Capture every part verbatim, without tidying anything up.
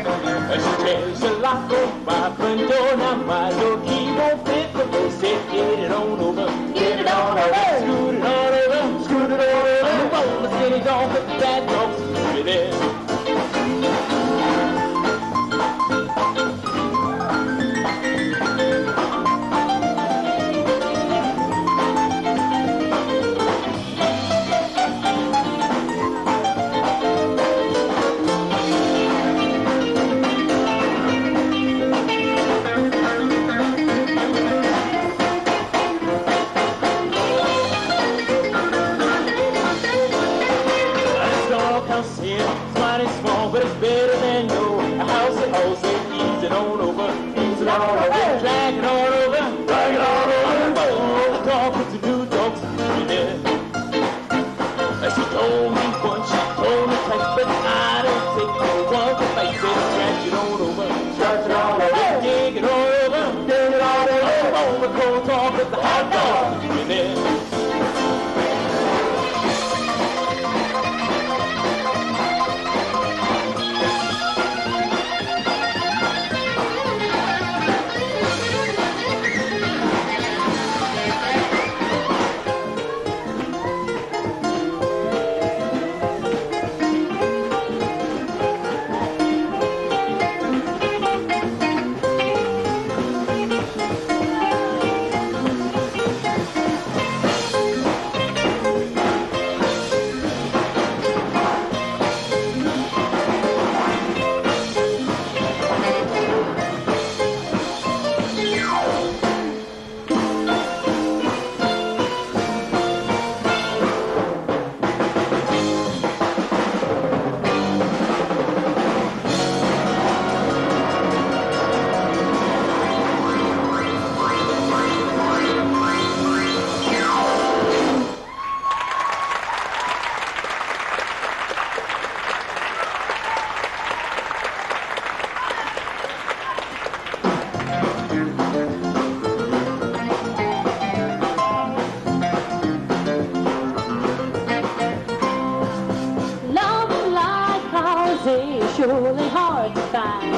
She tells you lock on my front door, now my door key won't fit, but they said get it on over, get it on over, scoot it on over, scoot it on over, the roller skating on, but the bad dogs scooted in. Surely hard to find.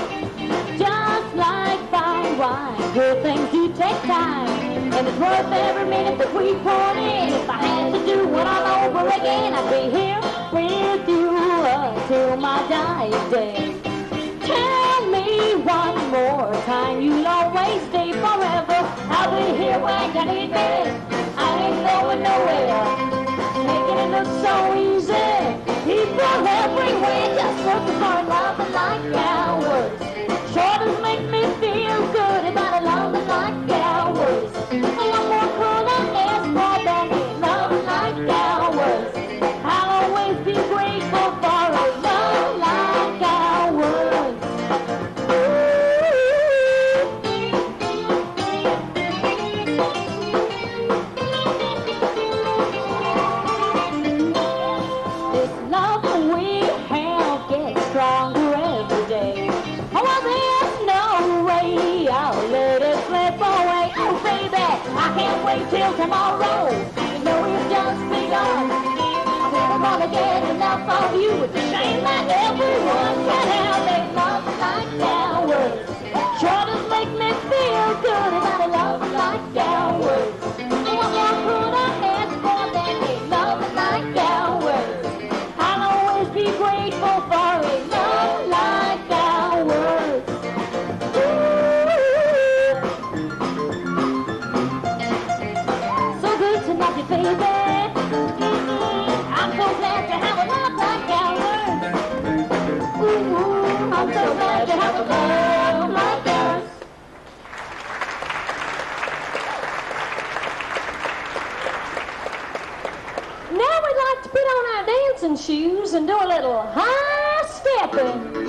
Just like fine wine, good things do take time, and it's worth every minute that we pour in. If I had to do it all over again, I'd be here with you until my dying day. Tell me one more time, you'll always stay forever. I'll be here when you need me. I ain't going nowhere, making it look so easy. People everywhere just looking for a love like ours. Sure does make me feel good about a love like ours. What more could I ask for than a love like ours? I'll always be grateful for a love like ours. This love we have gets stronger every day. Oh, there's no way I'll let it slip away. Oh, baby, I can't wait till tomorrow. You know we've just begun. I never gonna get enough of you. It's a shame that everyone can have a love like ours. Sure does make me feel good about a love like ours. What more could I ask for than a love like ours? I'll always be grateful for a love like ours. Ooh. So good to love you, baby. I'm so glad to have a love like ours. Ooh, I'm so glad to have a love like ours. Now we'd like to put on our dancing shoes and do a little high stepping.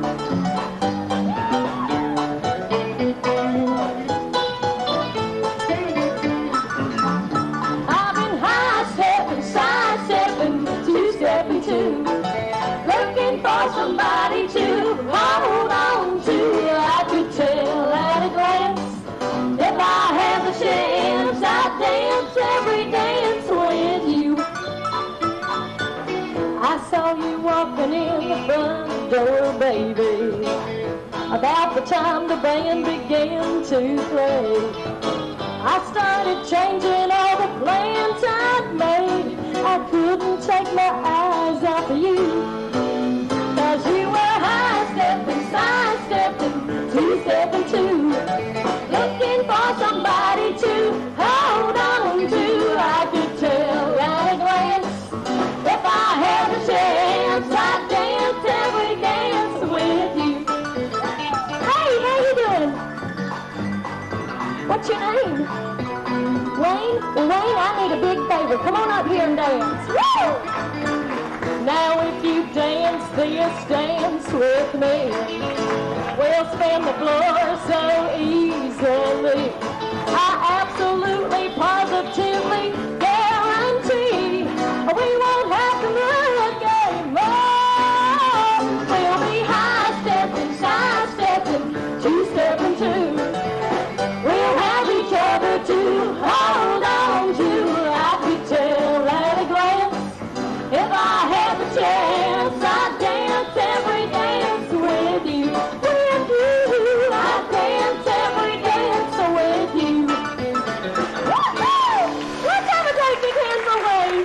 I've been high stepping, side stepping, two stepping too, looking for somebody to hold on to. I could tell at a glance if I had the chance, I'd dance every dance with you. I saw you walking in the front door, baby. About the time the band began to play, I started changing all the plans I'd made. I couldn't take my eyes off of you, 'cause you were high-stepping, side-stepping, two-stepping too, looking for somebody to hold on to. I could tell at a glance, if I had a chance, I'd dance every dance with you. Hey, how you doing? What's your name? Wayne? Well, Wayne, I need a big favor. Come on up here and dance. Woo! Now if you dance this dance with me, we'll spin the floor so easily. I absolutely, positively guarantee we won't have to look anymore. We'll be high-stepping, side-stepping, two-stepping too. We'll have each other to hold on to. I could tell at a glance, if I had the chance, I'd dance every dance with you. With you, I'd dance every dance with you. Woo-hoo! Let's have a great big hand for Wayne.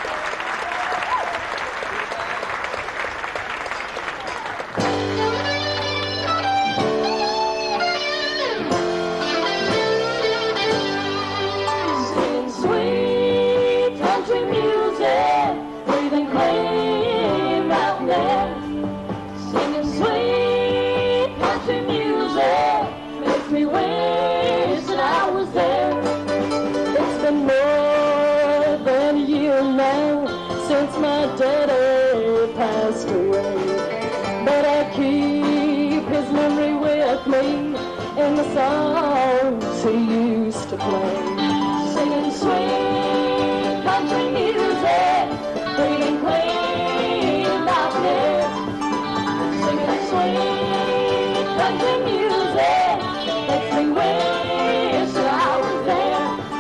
Singing sweet country music, breathing clean mountain air. Singing sweet country music makes me wish that I was there. It's been more than a year now since my daddy passed away, but I keep his memory with me in the songs he used to play. Singing sweet country music, breathing clean mountain air. Singing sweet country music makes me wish that I was there.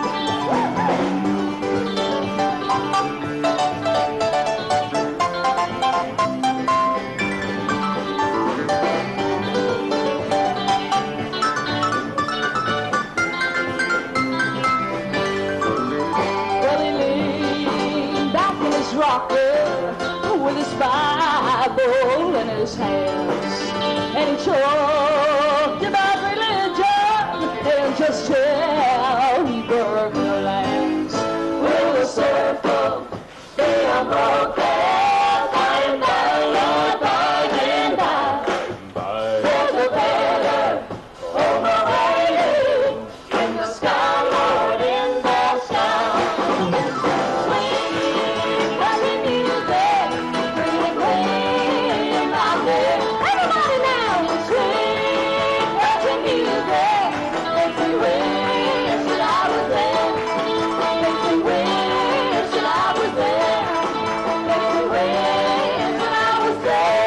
Well, he leaned back in his rocker with his Bible in his hands, and he talked about religion and just how he broke the lands. Will the circle be unbroken? By and by, Lord, by and by. There's a better overwhelming in the sky, Lord, in the sky. Sweet country music, breathing clean mountain air. Everybody now, sweet country music makes me wish that I was there. Makes me wish that I was there. Makes me wish that I was there.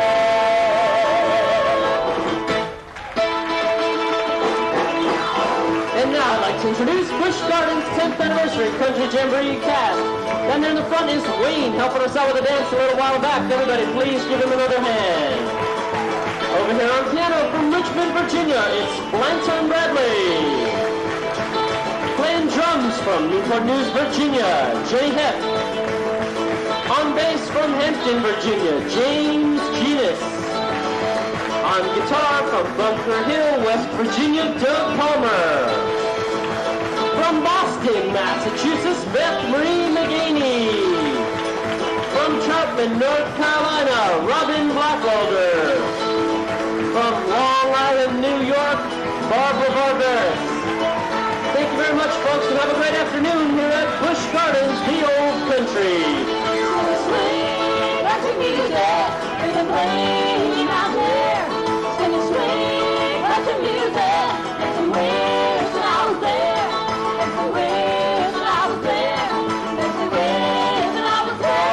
And now I'd like to introduce Busch Gardens tenth Anniversary Country Jamboree cast. Down there in the front is Wayne, helping us out with a dance a little while back. Everybody, please give him another hand. Over here on piano from Richmond, Virginia, it's Blanton Bradley. Playing drums from Newport News, Virginia, Jennie Hoeft. On bass from Hampton, Virginia, James Genus. On guitar from Bunker Hill, West Virginia, Doug Palmer. From Boston, Massachusetts, Beth Marie McGeney. From Troutman, North Carolina, Robin Blackwelder. From Long Island, New York, Barbara Varveris. Thank you very much, folks, and have a great afternoon here at Busch Gardens, the Old Country. Sweet country music, breathing clean out there. Singing sweet country music, makes me wish that I was there. Makes me wish that I was there. Makes me wish that I was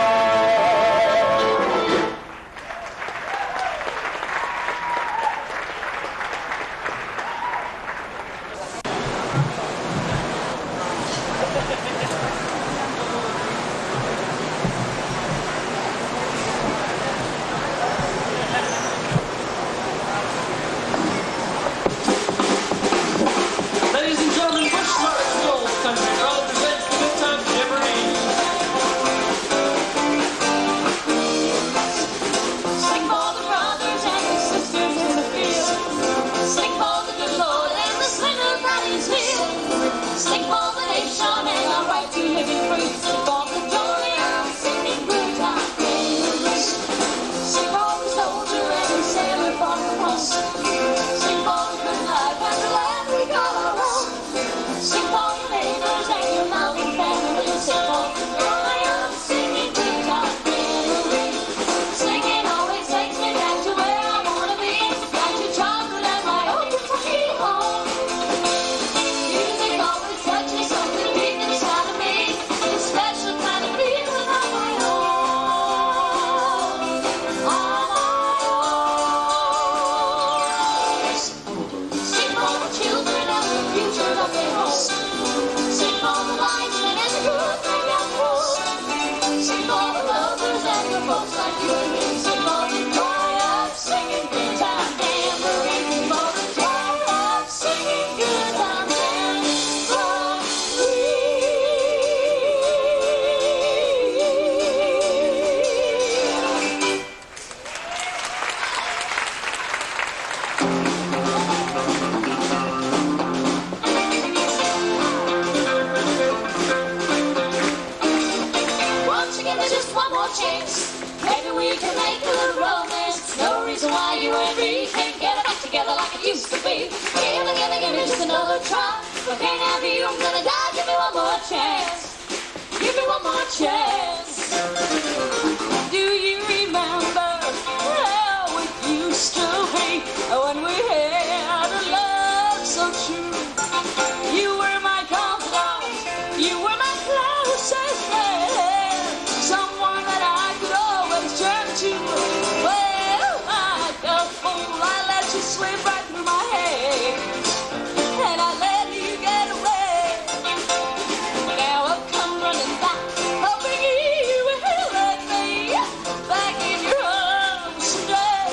there. more chance. Maybe we can make a little romance. No reason why you and me can't get it back together like it used to be. Give me, give me, give me just another try. If I can't have you, I'm gonna die. Give me one more chance. Give me one more chance. Do you remember how it used to be when we had a love so true? You were my confidant, you were my closest friend, someone that I could always turn to. Well, like a fool, I let you slip right through my hands, and I let you get away. Now I've come running back, hoping you will let me back in your arms today.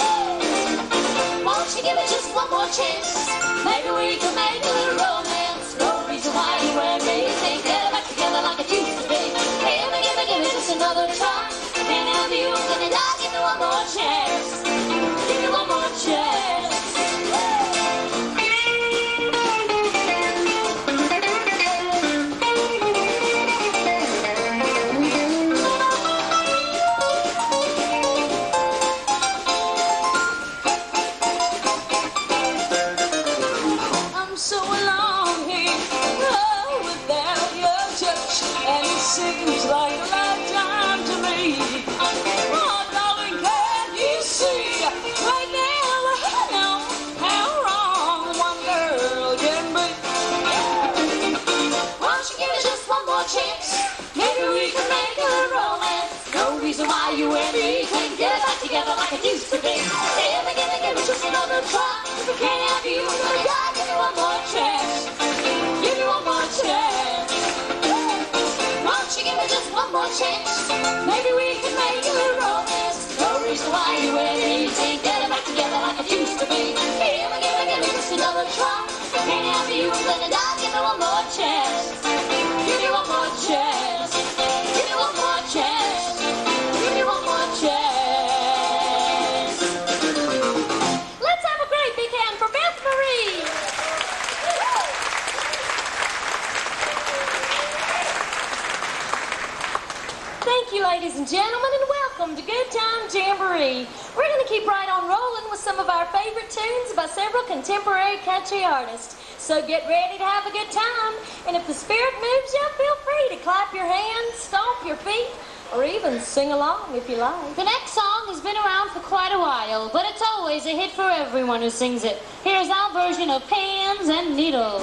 Won't you give me just one more chance? Maybe we can make a little romance. No reason why you and me can't get it back together like it used to be. Give me, give me, give me just another try. Can't have you, I'm gonna die. Give me one more chance. Give me one more chance. I'm so alone here, oh, without your touch, and it seems like a lifetime to me. Oh, darling, can't you see right now I know how wrong one girl can be? Won't you give me just one more chance? Maybe we can make a romance. No reason why you and me can't get back together like it used to be. Give me, give me, give me just another try. If I can't have you, I'm gonna die. Give me one more chance. Give me one more chance. Won't you give me just one more chance? Maybe we can make a little romance. No reason why you and me can't get it back together like it used to be. Give me, give me, give me just another try. If I can't have you, I'm gonna die. Give me one more chance. Give me one more chance. Give me one more chance. Give me one more chance. Let's have a great big hand for Beth Marie. Thank you, ladies and gentlemen, and welcome to Good Time Jamboree. We're going to keep right on rolling with some of our favorite tunes by several contemporary country artists. So get ready to have a good time, and if the spirit moves you, feel free to clap your hands, stomp your feet, or even sing along if you like. The next song has been around for quite a while, but it's always a hit for everyone who sings it. Here's our version of Pins and Needles.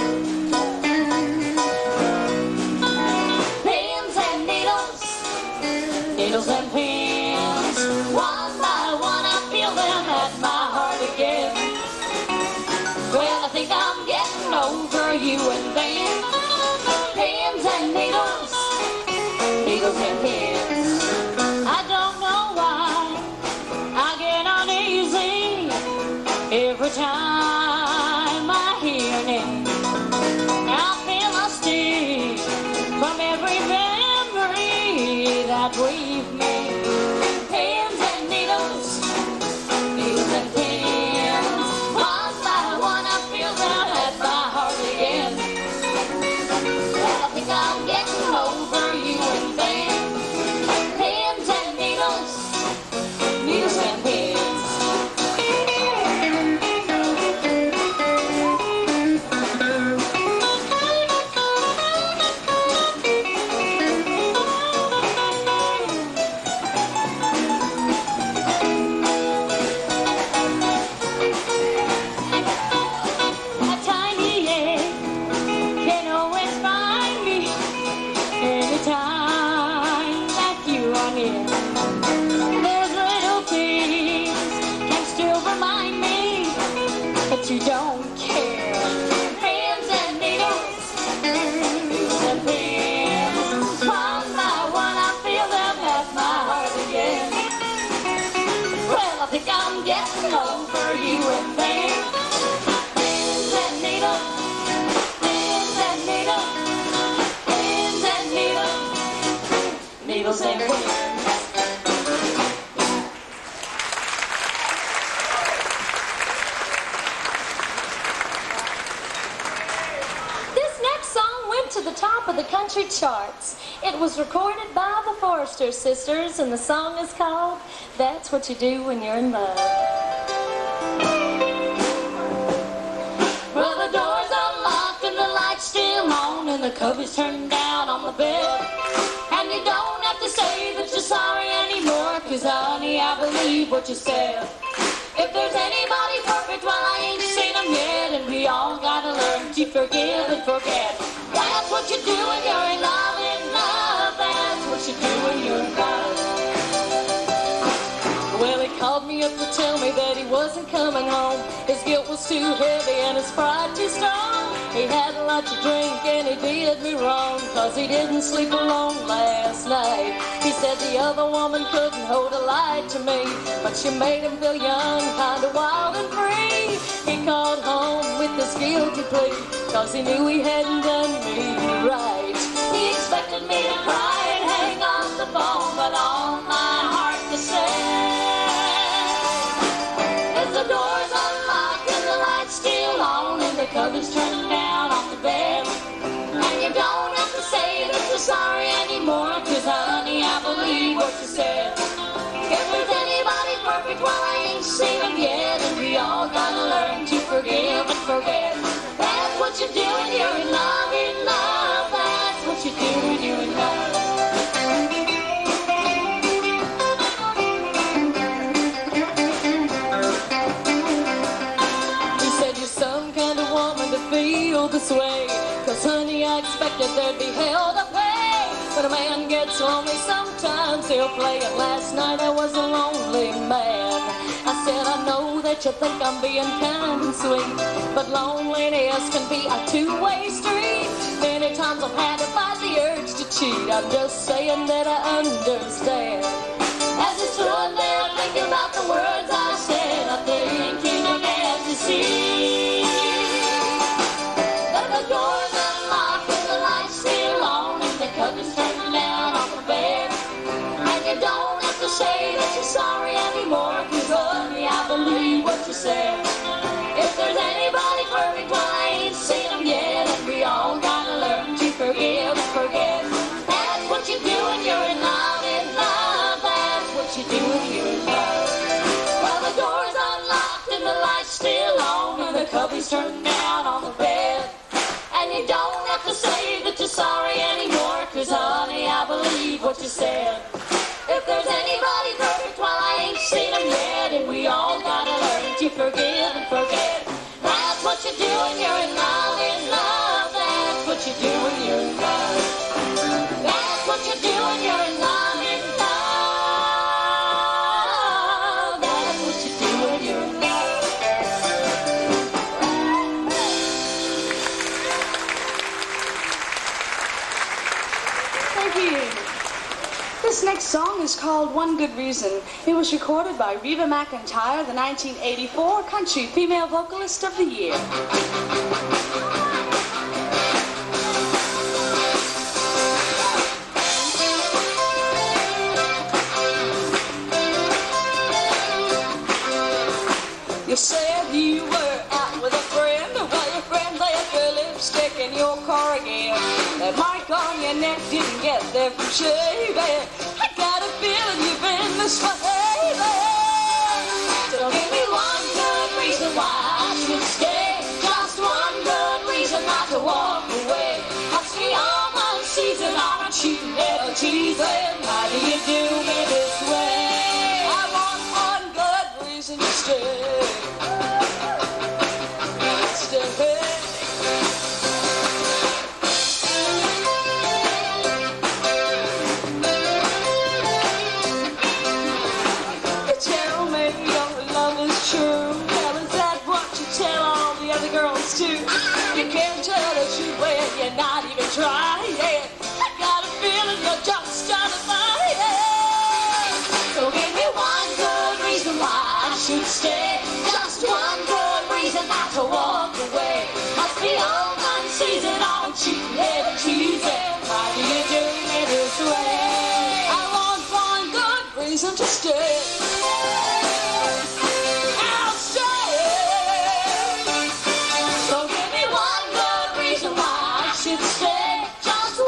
Pins and needles, needles and pins, one by one I feel them at my heart again. Well, I think I'm getting over you and then. Pins and needles, needles and pins. I don't know why I get uneasy every time I hear it. I feel a sting from every memory that we've made. Pins and needles, needles and pins. One by one I feel them at my heart again. Well, I think I'm getting over you and then. Pins and needles, needles and pins. You don't care. Pins and needles, needles and pins. One by one I feel them at my heart again. Well, I think I'm getting over you and then. Pins and needles, pins and needles, pins and needles, needles and pins. To the top top of the country charts. It was recorded by the Forrester Sisters, and the song is called That's What You Do When You're in Love. Well, the door's unlocked and the light's still on, and the covers turned down on the bed. And you don't have to say that you're sorry anymore, 'cause honey, I believe what you said. If there's anybody perfect, well, I ain't seen them yet, and we all gotta learn to forgive and forget. That's what you do when you're in love, in love. That's what you do when you're in love. Well, he called me up to tell me that he wasn't coming home. His guilt was too heavy and his pride too strong. He had a lot to drink and he did me wrong, 'cause he didn't sleep alone last night. He said the other woman couldn't hold a light to me, but she made him feel young, kinda wild and free. He called home with this guilty plea, 'cause he knew he hadn't done me right. He expected me to cry and hang on the phone, but all my heart to say is the door's unlocked and the light's still on, and the covers turned down on the bed. And you don't have to say that you're sorry anymore, 'cause honey, I believe what you said. If there's anybody perfect, well, I ain't seen them yet, and we all gotta learn to forgive and forget. That's what you do when you're in love, in love. That's what you do when you're in love. He said you're some kind of woman to feel this way, 'cause honey, I expected there'd be hell to pay. When a man gets lonely, sometimes he'll play, and last night I was a lonely man. I said, I know that you think I'm being kind and sweet, but loneliness can be a two-way street. Many times I've had to fight the urge to cheat. I'm just saying that I understand. As I stood there thinking about the words I said, I think he began to see that the door's unlocked and the light's still on, and the covers turned down on the bed. And you don't have to say that you're sorry anymore, 'cause honey, I believe what you said. If there's anybody perfect, well, I ain't seen them yet, and we all gotta learn to forgive and forget. That's what you do when you're in love, in love. That's what you do when you're in love. Well, the door's unlocked and the light's still on, and the covers turned down on the bed. And you don't have to say that you're sorry anymore, 'cause honey, I believe what you said. If there's anybody perfect, well, I ain't seen them yet, and we all gotta learn to forgive and forget. That's what you do when you're in love, in love. That's what you do when you're in love. That's what you do when you're in love, in love. That's what you do when you're in love. Thank you. This next song is called One Good Reason. It was recorded by Reba McEntire, the nineteen eighty-four Country Female Vocalist of the Year. You said you were out with a friend, while your friend left her lipstick in your car again. That mark on your neck didn't get there from shaving. I got a feeling you've been misbehaving. So give me one good reason why I should stay. Just one good reason not to walk away. Must be all one season on a cheating, never cheating. Why do you do me this way? I want one good reason to stay. Stay. Too. You can't tell the truth when you're not even trying. I got a feeling you're just trying to find it. So give me one good reason why I should stay. Just one good reason not to walk away. Must be all one season on cheating and cheesing. Why do you do me this way? I want one good reason to stay. Stay, just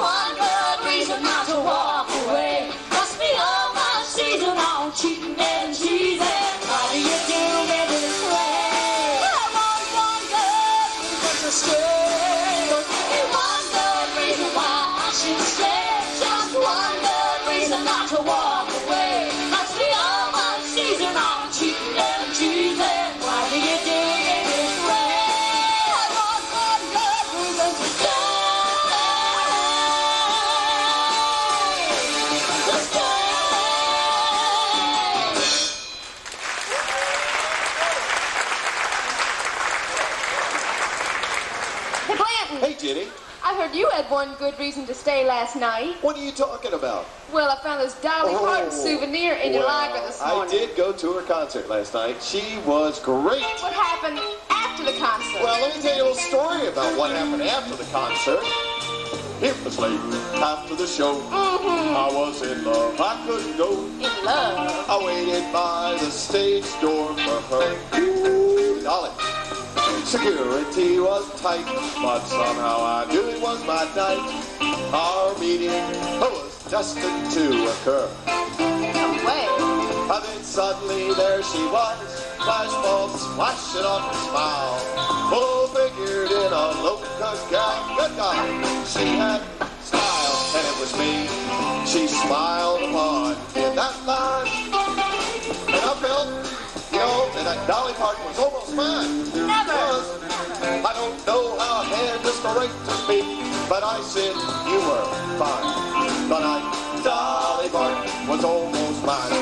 Jenny. I heard you had one good reason to stay last night. What are you talking about? Well, I found this Dolly Oh, Parton souvenir in your well, locker this morning. I did go to her concert last night. She was great. What happened after the concert? Well, let me tell you a little story about what happened after the concert. It was late after the show. Mm-hmm. I was in love. I couldn't go. In love? I waited by the stage door for her. Ooh, Dolly. Security was tight, but somehow I knew it was my night. Our meeting was destined to occur. No way. And then suddenly there she was, flashbulbs flashing off her smile. Full-figured in a low-cut gown. Good God, she had style, and it was me she smiled upon in that line. And I felt, you know, that that Dolly Parton was almost mine. Never. I don't know how I had this right to speak, but I said you were fine. The night Dolly Parton was almost mine.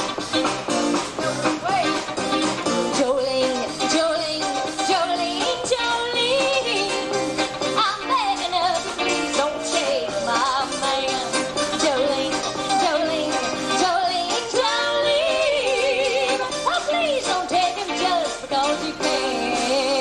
Wait. Jolene, Jolene, Jolene, Jolene, I'm begging of you, please don't take my man. Jolene, Jolene, Jolene, Jolene, oh please don't take him just because you can.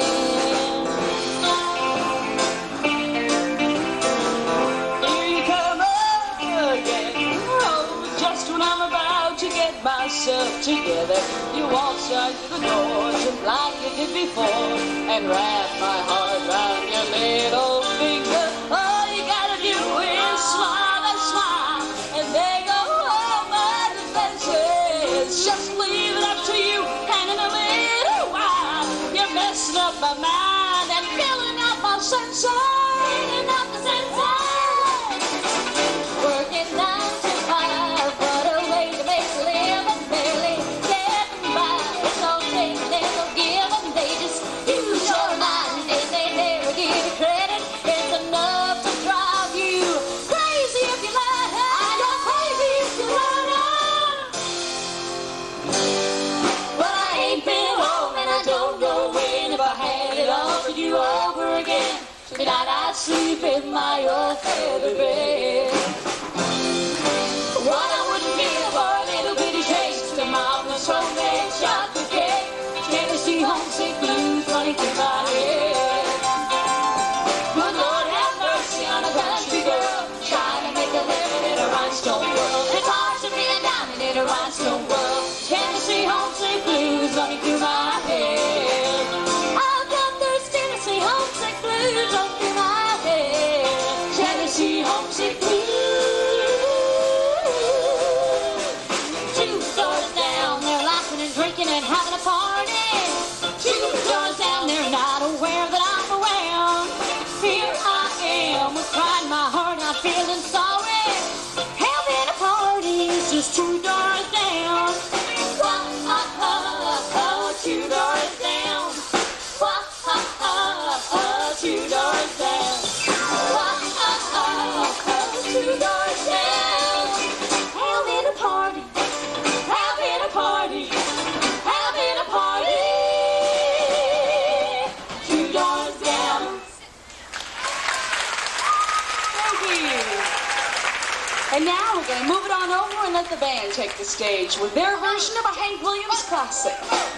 Here you come again. Oh, just when I'm about to get myself together, you walk right through the door just like you did before and wrap my heart around your little finger. All you gotta do is smile and smile, and they go all my defenses. Just leave it up to you, and in a little while, you're messing up my mind and filling up my senses. Filling up the senses. Working nine to five, what a way to make a living, barely getting by. It's all taking and no giving, they just use your mind and they never give you credit. It's enough to drive you crazy if you let it. You're crazy if you let it. But I ain't been home and I don't know when. If I had it all for you over again, tonight I'd sleep in my old feather bed. What I wouldn't give for a little bitty taste of mama's homemade chocolate cake. Tennessee homesick blues running through my head. Good Lord have mercy on a country girl trying to make a living in a rhinestone world. It's hard to be a diamond in a rhinestone world. Tennessee homesick blues running through my head. I've got those Tennessee homesick blues up through my head. Tennessee homesick blues. Two doors down, they're laughing and drinking and having a party. Two doors down, they're not aware that I'm around. Here I am, with pride in my heart, not feeling sorry. Having a party is just two doors down. Wah, ha, ha, ha, two doors down. Wah, ha, ha, ha, two doors down. Wah, ha, ha, ha, two doors down. Having a party, having a party, having a party. Two doors down. Thank you. And now we're going to move it on over and let the band take the stage with their version of a Hank Williams classic.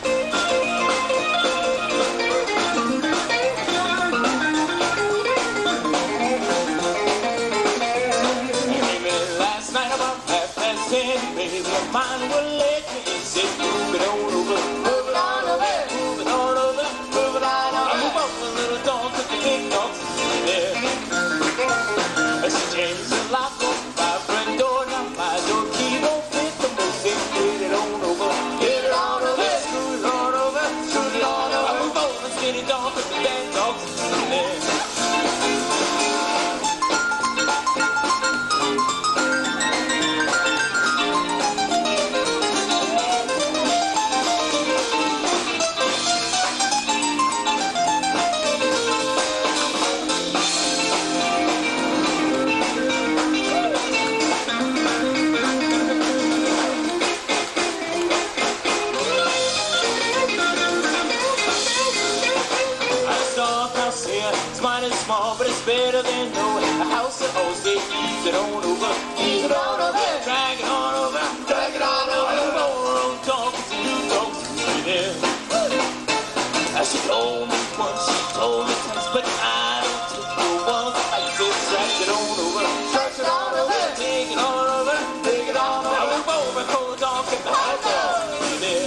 Last night about half past ten, baby, your mind will let me sit. Move it on over, move it on over, move it on over, move it on over. Move over, little dog, put the big dogs in there. It's James lock on my front door, now my door key won't fit the most. Get it on over, get it on over, screw it on over, screw it on over. Move over, skinny dog, put the big dogs in there. mighty small, but it's better than no a house at home. Say, ease it on over, ease it on over, drag it on over, drag it on over. Roll on, talking to you, talking to me there. As she told me once, she told me twice, but I don't take no one's advice. So drag it on over, drag it on over, take it on over, take it on over. Now we're over, cold dog, and the hot dog there.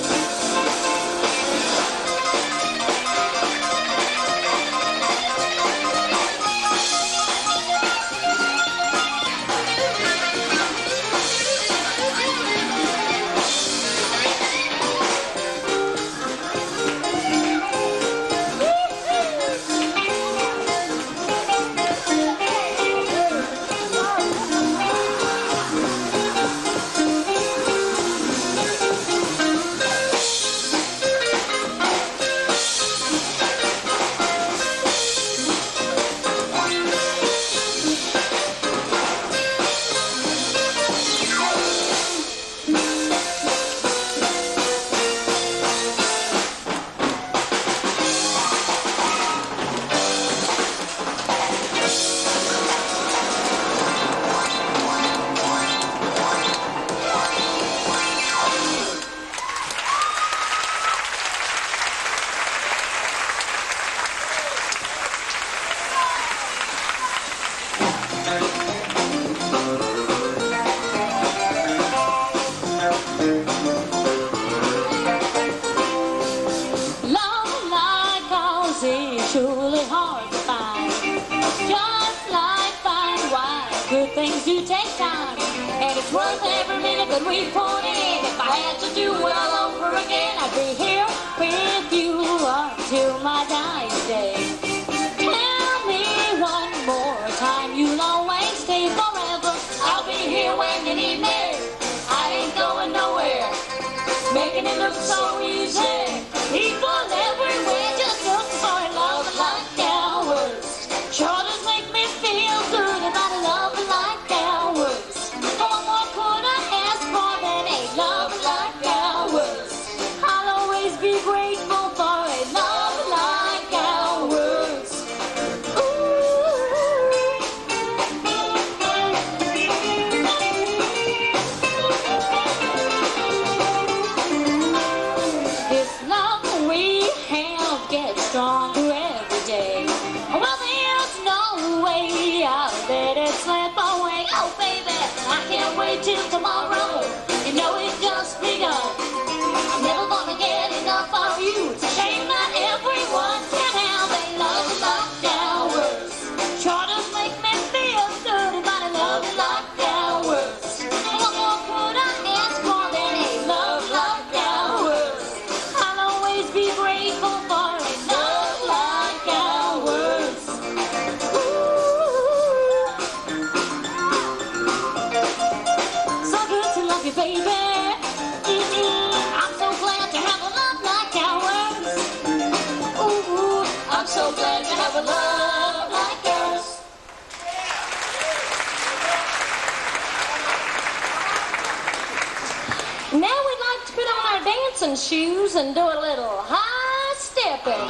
Shoes and do a little high stepping.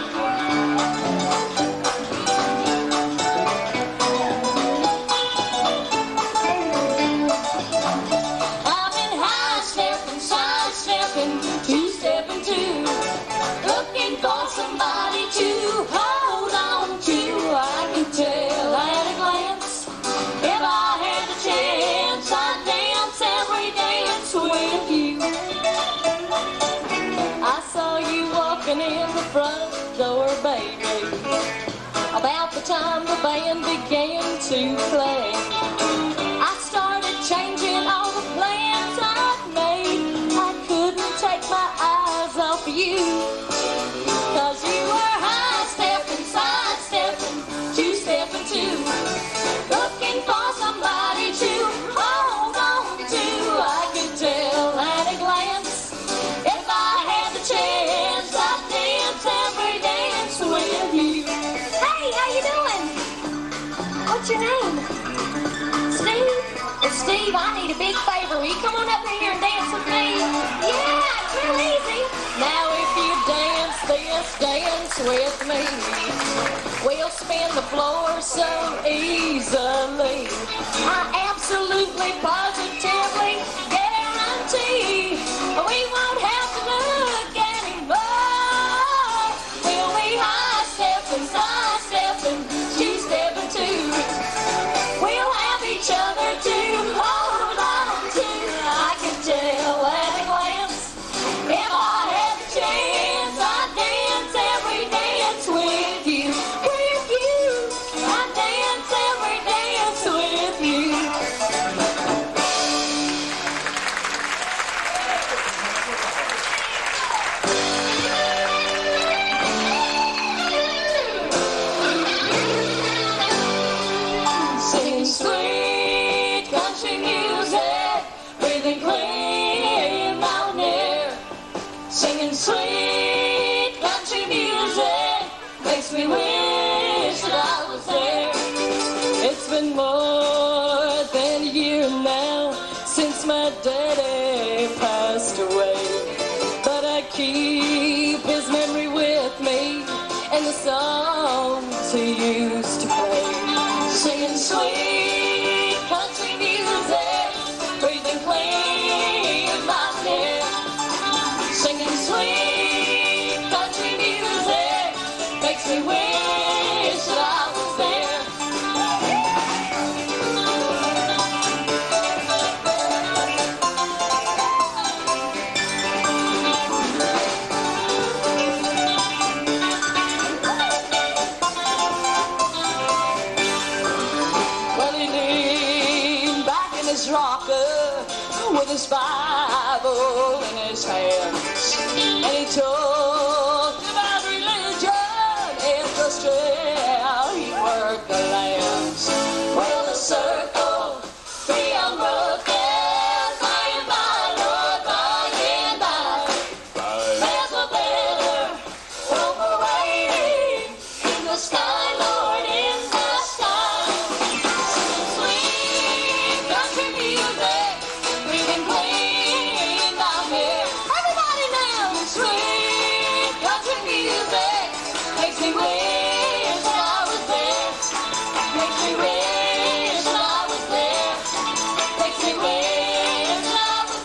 I've been high stepping, side stepping, two stepping too, looking for somebody to hold on to. I can tell at a glance if I had the chance, I'd dance every dance with you. I saw you walking in the front door, baby, about the time the band began to play. I started changing all the plans I'd made. I couldn't take my eyes off you, 'cause you were high-stepping, side-stepping, two-stepping too, looking for somebody to hold on to. I could tell at a glance if I had the chance, I'd dance every dance with you. Hey, how you doing? What's your name? Steve? Well, Steve, I need a big favor. Will you come on up here and dance with me? Yeah, it's real easy. Now if you dance the Let's dance with me. We'll spin the floor so easily. I absolutely, positively guarantee we won't have to look anymore. We'll be high stepping, side stepping, two stepping too. We'll have each other to hold on to. I can tell at a glance if I had the chance, I'd dance every dance with you, with you. I'd dance every dance with you. Singing sweet country music, breathing clean mountain air. Singing sweet country music makes me wish that I was there. It's been more than a year now since my daddy passed away, but I keep his memory with me and the songs he used to play. Singing sweet country music, breathing clean mountain air. Singing sweet country music makes me wish that I was there. Well, he leaned back in his rocker with his Bible in his hands, and he talked about religion and just how he worked the lands. Well, the circle, three unbroken, by and by, Lord, by and by. There's a better hope waiting in the sky, Lord, in the sky. Sweet country music, breathing clean down here. Everybody now, sweet country music makes me wish that I was there. Makes me wish that I was there. Makes me wish that I was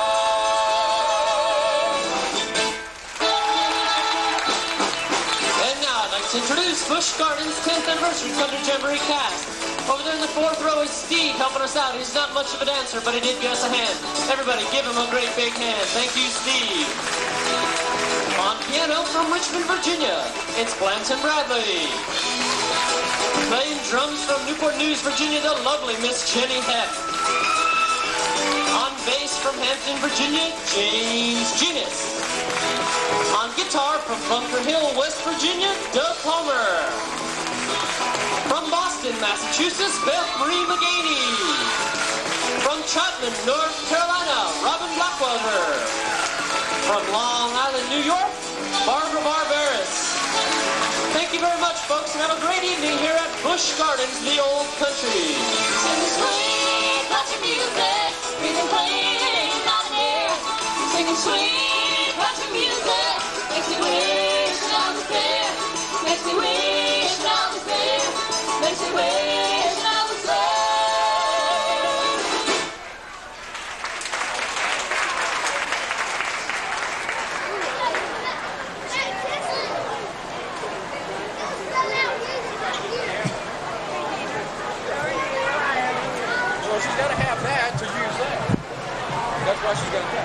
there. And now I'd like to introduce Busch Gardens' tenth Anniversary Thunder Jamboree cast. Over there in the fourth row is Steve helping us out. He's not much of a dancer, but he did give us a hand. Everybody give him a great big hand. Thank you, Steve. On piano from Richmond, Virginia, it's Blanton Bradley. Playing drums from Newport News, Virginia, the lovely Miss Jennie Hoeft. On bass from Hampton, Virginia, James Genus. On guitar from Bunker Hill, West Virginia, Doug Palmer. From Boston, Massachusetts, Beth Marie McGeney. From Chapman, North Carolina, Robin Blackwelder. From Long Island, New York, Barbara Varveris. Thank you very much, folks, and have a great evening here at Busch Gardens, the Old Country. Singing sweet country music, breathing clean mountain air. Singing sweet country music makes me wish that I was there. Makes me wish that I was there. Makes me wish that I was there. Well, she's got to have that to use that. That's why she's got to